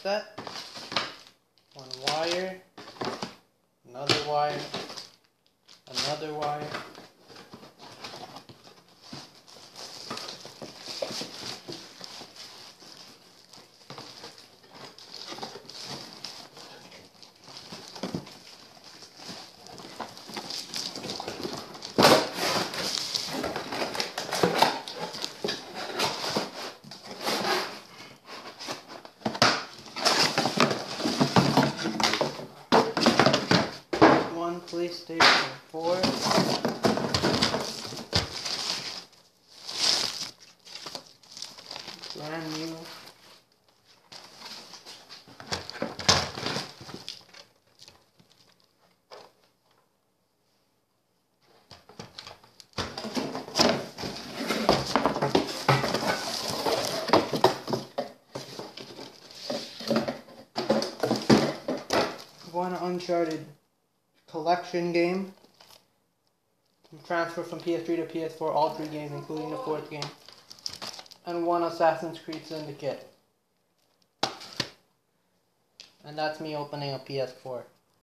set, one wire, another wire, another wire, one PlayStation 4, brand new, one Uncharted collection game, transfer from PS3 to PS4, all 3 games including the 4th game, and one Assassin's Creed Syndicate. And that's me opening a PS4.